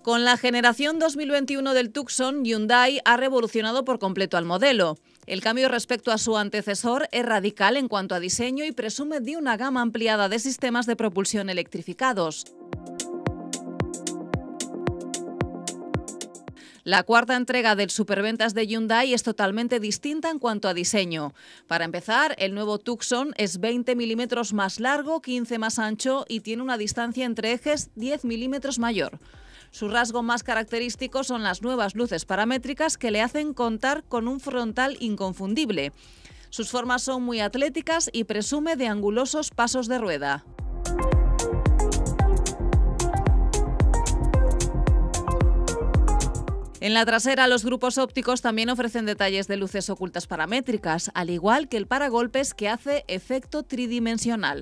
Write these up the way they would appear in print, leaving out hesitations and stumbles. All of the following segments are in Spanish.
Con la generación 2021 del Tucson, Hyundai ha revolucionado por completo al modelo. El cambio respecto a su antecesor es radical en cuanto a diseño y presume de una gama ampliada de sistemas de propulsión electrificados. La cuarta entrega del superventas de Hyundai es totalmente distinta en cuanto a diseño. Para empezar, el nuevo Tucson es 20 milímetros más largo, 15 más ancho y tiene una distancia entre ejes 10 milímetros mayor. Su rasgo más característico son las nuevas luces paramétricas que le hacen contar con un frontal inconfundible. Sus formas son muy atléticas y presume de angulosos pasos de rueda. En la trasera, los grupos ópticos también ofrecen detalles de luces ocultas paramétricas, al igual que el paragolpes que hace efecto tridimensional.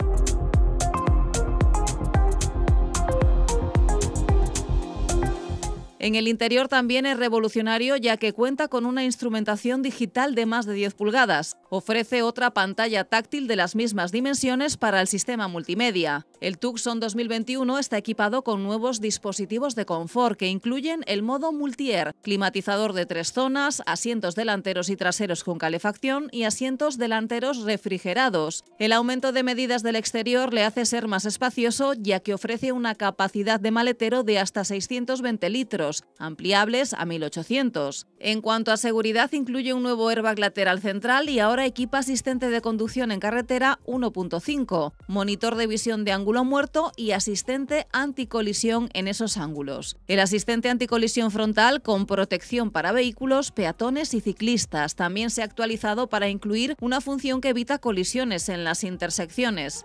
En el interior también es revolucionario ya que cuenta con una instrumentación digital de más de 10 pulgadas. Ofrece otra pantalla táctil de las mismas dimensiones para el sistema multimedia. El Tucson 2021 está equipado con nuevos dispositivos de confort que incluyen el modo Multi-Air, climatizador de 3 zonas, asientos delanteros y traseros con calefacción y asientos delanteros refrigerados. El aumento de medidas del exterior le hace ser más espacioso ya que ofrece una capacidad de maletero de hasta 620 litros. Ampliables a 1800. En cuanto a seguridad, incluye un nuevo airbag lateral central y ahora equipa asistente de conducción en carretera 1.5, monitor de visión de ángulo muerto y asistente anticolisión en esos ángulos. El asistente anticolisión frontal con protección para vehículos, peatones y ciclistas también se ha actualizado para incluir una función que evita colisiones en las intersecciones.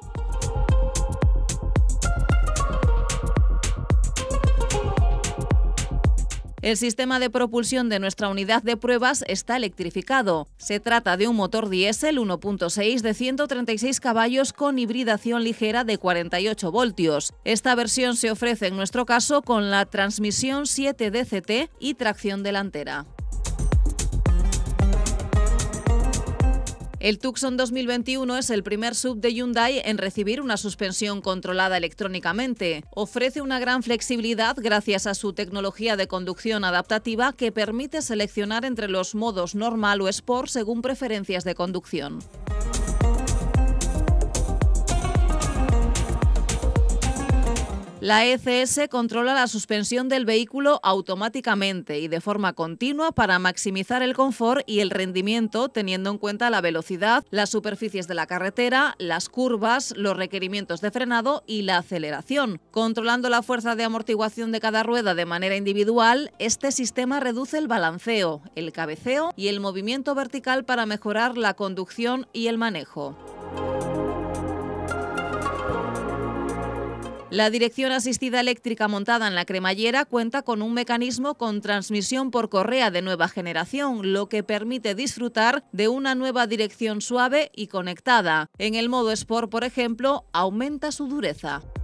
El sistema de propulsión de nuestra unidad de pruebas está electrificado. Se trata de un motor diésel 1.6 de 136 caballos con hibridación ligera de 48 voltios. Esta versión se ofrece en nuestro caso con la transmisión 7 DCT y tracción delantera. El Tucson 2021 es el primer SUV de Hyundai en recibir una suspensión controlada electrónicamente. Ofrece una gran flexibilidad gracias a su tecnología de conducción adaptativa que permite seleccionar entre los modos normal o Sport según preferencias de conducción. La ECS controla la suspensión del vehículo automáticamente y de forma continua para maximizar el confort y el rendimiento, teniendo en cuenta la velocidad, las superficies de la carretera, las curvas, los requerimientos de frenado y la aceleración. Controlando la fuerza de amortiguación de cada rueda de manera individual, este sistema reduce el balanceo, el cabeceo y el movimiento vertical para mejorar la conducción y el manejo. La dirección asistida eléctrica montada en la cremallera cuenta con un mecanismo con transmisión por correa de nueva generación, lo que permite disfrutar de una nueva dirección suave y conectada. En el modo Sport, por ejemplo, aumenta su dureza.